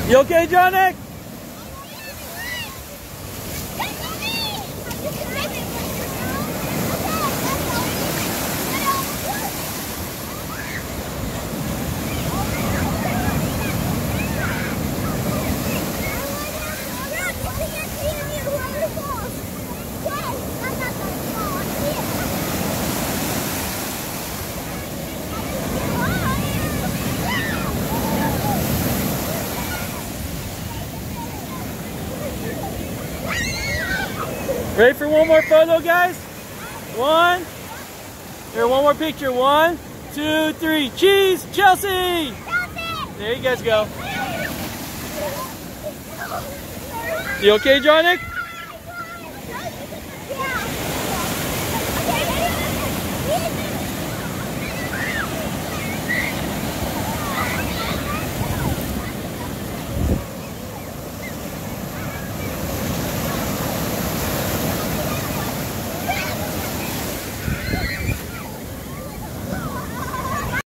You okay, Johnny? Ready for one more photo, guys? One. Here, one more picture. 1, 2, 3. Cheese, Chelsea! There you guys go. You okay, Johnny?